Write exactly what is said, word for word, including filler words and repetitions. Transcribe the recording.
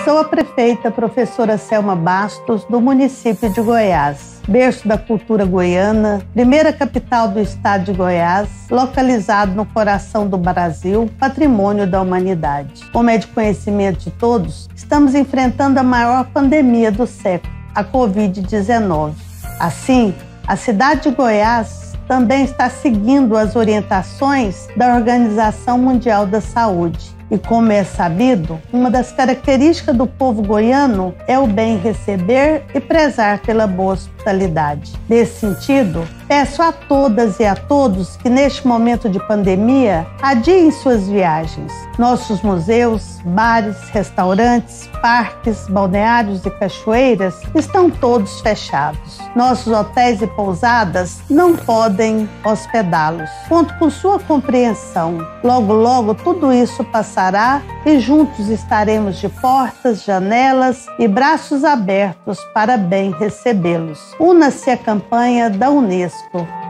Sou a prefeita professora Selma Bastos, do município de Goiás, berço da cultura goiana, primeira capital do estado de Goiás, localizado no coração do Brasil, patrimônio da humanidade. Como é de conhecimento de todos, estamos enfrentando a maior pandemia do século, a covid dezenove. Assim, a cidade de Goiás também está seguindo as orientações da Organização Mundial da Saúde. E como é sabido, uma das características do povo goiano é o bem receber e prezar pela boa hospitalidade. Nesse sentido, peço a todas e a todos que neste momento de pandemia adiem suas viagens. Nossos museus, bares, restaurantes, parques, balneários e cachoeiras estão todos fechados. Nossos hotéis e pousadas não podem hospedá-los. Conto com sua compreensão. Logo, logo tudo isso passará e juntos estaremos de portas, janelas e braços abertos para bem recebê-los. Una-se à campanha da Unesco.